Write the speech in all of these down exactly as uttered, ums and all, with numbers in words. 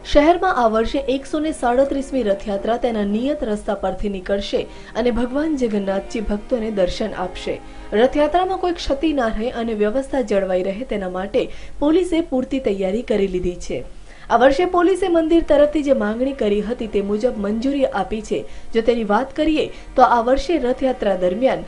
શહેરમાં આ વર્ષે એકસો ને સાડત્રીસમી રથયાત્રા તેના નિયત રસ્તા પરથી નીકળશે અને ભગવાન જગન્નાથજી ભક્તોને દર્શન આપશે। રથયાત્રામાં કોઈ ક્ષતિ ના રહે અને વ્યવસ્થા જળવાઈ રહે તેના માટે પોલીસે પૂરતી તૈયારી કરી લીધી છે। આ વર્ષે પોલીસે મંદિર તરફથી જે માંગણી કરી હતી તે મુજબ મંજૂરી આપી છે। જો તેની વાત કરીએ તો આ વર્ષે રથયાત્રા દરમિયાન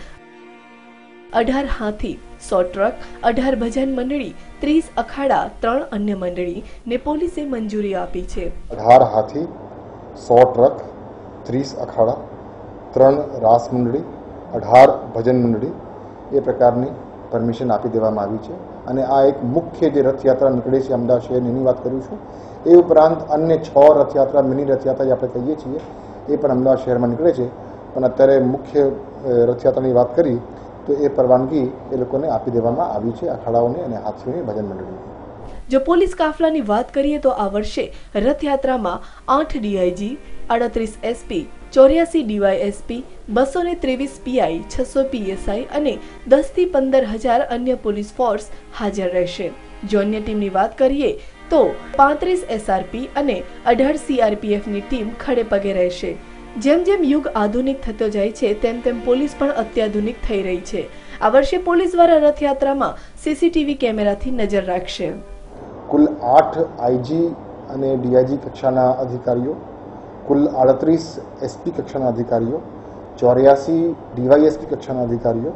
અઢાર હાથી, સો ટ્રક, અઢાર ભજન મંડળી, ત્રીસ અખાડા, ત્રણ અન્ય મંડળી ને પોલીસે મંજૂરી આપી છે। અઢાર હાથી, સો ટ્રક, ત્રીસ અખાડા, ત્રણ રાસ મંડળી, અઢાર ભજન મંડળી એ પ્રકારની પરમિશન આપી દેવામાં આવી છે। અને આ એક મુખ્ય જે રથયાત્રા નીકળે છે અમદાવાદ શહેરની એની વાત કરું છું। એ ઉપરાંત અન્ય છ રથયાત્રા, મિની રથયાત્રા જે આપણે કહીએ છીએ એ પણ અમદાવાદ શહેરમાં નીકળે છે। પણ અત્યારે મુખ્ય રથયાત્રાની વાત કરી તો એ પરવાનગી એ લોકોને આપી દેવામાં આવી છે, અખાડાઓને અને હાથીઓની ભજન મંડળીઓને। જો પોલીસ કાફલાની વાત કરીએ તો આ વર્ષે રથયાત્રામાં આઠ ડીઆઈજી, આડત્રીસ એસપી, ચોર્યાસી ડીવાયએસપી, બસો ને ત્રેવીસ પીઆઈ, છસો પીએસઆઈ અને દસ થી પંદર હજાર અન્ય પોલીસ ફોર્સ હાજર રહેશે। જો અન્ય ટીમની વાત કરીએ તો પાંત્રીસ એસઆરપી અને અઢાર સીઆરપીએફની ટીમ ખડે પગે રહેશે। જેમ જેમ યુગ આધુનિક થતો જાય છે તેમ તેમ પોલીસ પણ અત્યાધુનિક થઈ રહી છે। આ વર્ષે પોલીસ દ્વારા રથયાત્રામાં સીસીટીવી કેમેરાથી નજર રાખશે। કુલ આઠ આઈજી અને ડીઆઈજી કક્ષાના અધિકારીઓ, કુલ આડત્રીસ એસપી કક્ષાના અધિકારીઓ, ચોર્યાસી ડીવાયએસપી કક્ષાના અધિકારીઓ,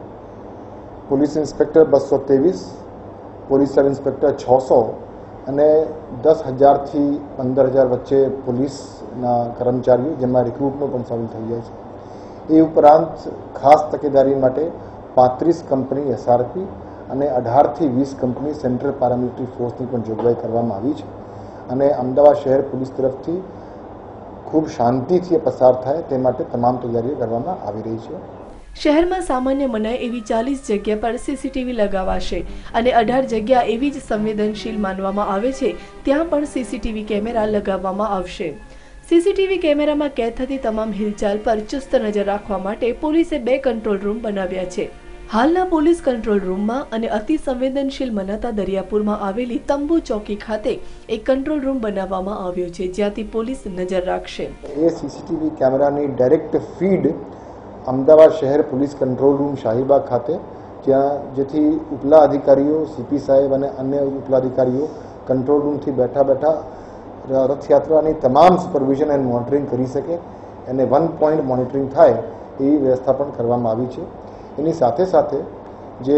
પોલીસ ઇન્સ્પેક્ટર બસો ત્રેવીસ, પોલીસ સબ ઇન્સ્પેક્ટર છસો અને દસ હજારથી પંદર હજાર વચ્ચે પોલીસના કર્મચારીઓ જેમાં રિક્રુટનો પણ સામેલ થઈ જાય છે। એ ઉપરાંત ખાસ તકેદારી માટે પાંત્રીસ કંપની એસઆરપી અને અઢારથી વીસ કંપની સેન્ટ્રલ પેરામિલિટરી ફોર્સની પણ જોગવાઈ કરવામાં આવી છે। અને અમદાવાદ શહેર પોલીસ તરફથી ખૂબ શાંતિથી પસાર થાય તે માટે તમામ તૈયારીઓ કરવામાં આવી રહી છે। શહેરમાં સામાન્ય મનાય એવી ચાલીસ જગ્યા પર સીસીટીવી લગાવાશે અને અઢાર જગ્યા એવી જ સંવેદનશીલ માનવામાં આવે છે ત્યાં પણ સીસીટીવી કેમેરા લગાવવામાં આવશે। સીસીટીવી કેમેરામાં કેદ થતી તમામ હિલચાલ પર ચુસ્ત નજર રાખવા માટે પોલીસે બે કંટ્રોલ રૂમ બનાવ્યા છે। હાલના પોલીસ કંટ્રોલ રૂમમાં અને અતિ સંવેદનશીલ મનાતા દરિયાપુરમાં આવેલી તંબુ ચોકી ખાતે એક કંટ્રોલ રૂમ બનાવવામાં આવ્યો છે જ્યાંથી પોલીસ નજર રાખશે। એ સીસીટીવી કેમેરાની ડાયરેક્ટ ફીડ અમદાવાદ શહેર પોલીસ કંટ્રોલ રૂમ શાહીબાગ ખાતે, જ્યાં જેથી ઉપલા અધિકારીઓ, સીપી સાહેબ અને અન્ય ઉપલા અધિકારીઓ કંટ્રોલ રૂમથી બેઠા બેઠા રથયાત્રાની તમામ સુપરવિઝન એન્ડ મોનિટરિંગ કરી શકે અને વન પોઈન્ટ મોનિટરિંગ થાય એવી વ્યવસ્થા પણ કરવામાં આવી છે। એની સાથે સાથે જે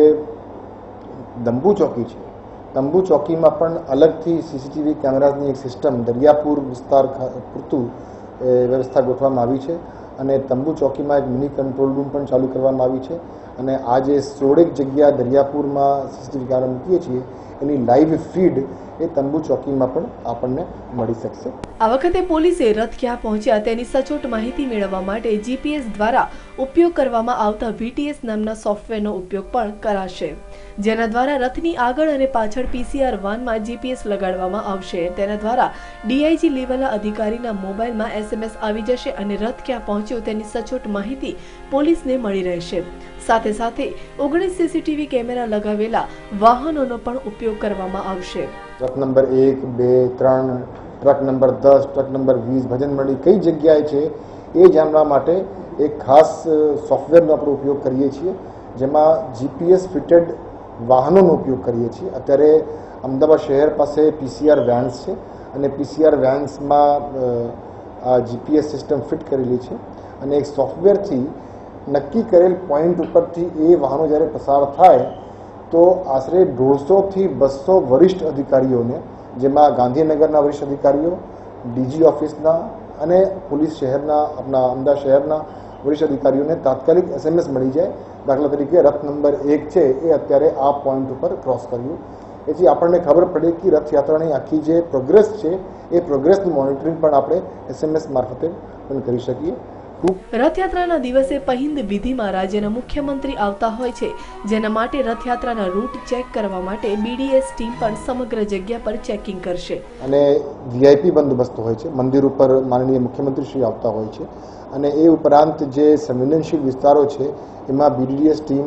તંબુ ચોકી છે, તંબુ ચોકીમાં પણ અલગથી સીસીટીવી કેમેરાની એક સિસ્ટમ દરિયાપુર વિસ્તાર પૂરતું વ્યવસ્થા ગોઠવવામાં આવી છે અને તંબુ ચોકીમાં એક મિની કંટ્રોલ રૂમ પણ ચાલુ કરવામાં આવી છે। અને આ જે સોળેક જગ્યા દરિયાપુરમાં સીસીટીવી કેમેરા મૂકીએ છીએ એની લાઈવ ફીડ એ તંબુ ચોકીમાં પણ આપણને મળી શકશે। આ વખતે પોલીસે રથ ક્યાં પહોંચ્યા તેની સચોટ માહિતી મેળવવા માટે જીપીએસ દ્વારા ઉપયોગ કરવામાં આવતા વીટીએસ નામના સોફ્ટવેરનો ઉપયોગ પણ કરાશે, જેના દ્વારા રથની આગળ અને પાછળ પીસીઆર વાનમાં જીપીએસ લગાડવામાં આવશે। તેના દ્વારા ડીઆઈજી લેવલના અધિકારીના મોબાઈલમાં એસએમએસ આવી જશે અને રથ ક્યાં પહોંચ્યો તેની સચોટ માહિતી પોલીસને મળી રહેશે। સાથે સાથે ઓગણીસ સીસીટીવી કેમેરા લગાવેલા વાહનોનો પણ ઉપયોગ કરવામાં આવશે। ટ્રક નંબર એક, બે, ત્રણ, ટ્રક નંબર દસ, ટ્રક નંબર વીસ ભજન મંડળી કઈ જગ્યાએ છે એ જાણવા માટે એક ખાસ સોફ્ટવેરનો આપણે ઉપયોગ કરીએ છીએ, જેમાં જીપીએસ ફિટેડ વાહનોનો ઉપયોગ કરીએ છીએ। અત્યારે અમદાવાદ શહેર પાસે પીસીઆર વેન્સ છે અને પીસીઆર વેન્સમાં આ જીપીએસ સિસ્ટમ ફિટ કરેલી છે અને એક સોફ્ટવેરથી નક્કી કરેલ પોઈન્ટ ઉપરથી એ વાહનો જ્યારે પસાર થાય તો આશરે દોઢસોથી બસો વરિષ્ઠ અધિકારીઓને, જેમાં ગાંધીનગરના વરિષ્ઠ અધિકારીઓ, ડીજી ઓફિસના અને પોલીસ શહેરના આપણા અમદાવાદ શહેરના વરિષ્ઠ અધિકારીઓને તાત્કાલિક એસએમએસ મળી જાય। દાખલા તરીકે રથ નંબર એક છે એ અત્યારે આ પોઈન્ટ ઉપર ક્રોસ કર્યું, એથી આપણને ખબર પડે કે રથયાત્રાની આખી જે પ્રોગ્રેસ છે એ પ્રોગ્રેસનું મોનિટરિંગ પણ આપણે એસએમએસ મારફતે પણ કરી શકીએ। રથયાત્રાના દિવસે પહિંદ વિધિમાં રાજ્યના મુખ્યમંત્રી આવતા હોય છે, જેના માટે રથયાત્રાના રૂટ ચેક કરવા માટે બીડીએસ ટીમ પણ સમગ્ર જગ્યા પર ચેકિંગ કરશે અને વીઆઈપી બંદોબસ્ત હોય છે। મંદિર ઉપર માનનીય મુખ્યમંત્રી શ્રી આવતા હોય છે અને એ ઉપરાંત જે સંવેદનશીલ વિસ્તારો છે એમાં બીડીએસ ટીમ,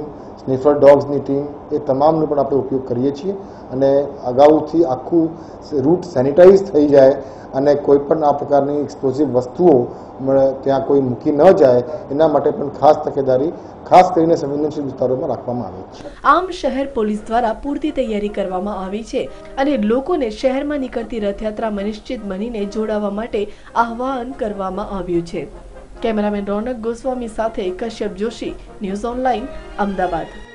સ્નિફર ડોગ્સની ટીમ એ તમામનો પણ આપણે ઉપયોગ કરીએ છીએ અને અગાઉથી આખું રૂટ સેનિટાઈઝ થઈ જાય અને કોઈ પણ આ પ્રકારની એક્સપ્લોઝિવ વસ્તુઓ ત્યાં કોઈ મૂકી ન જાય એના માટે પણ ખાસ તકેદારી ખાસ કરીને સંવેદનશીલ વિસ્તારોમાં રાખવામાં આવે છે. આમ શહેર પોલીસ દ્વારા પૂરતી તૈયારી કરવામાં આવી છે અને લોકોને શહેરમાં નીકળતી રથયાત્રામાં નિશ્ચિત બનીને જોડાવા માટે આહવાન કરવામાં આવ્યું છે. કેમેરામેન રોનક ગોસ્વામી સાથે કશ્યપ જોશી, ન્યૂઝ ઓનલાઈન, અમદાવાદ.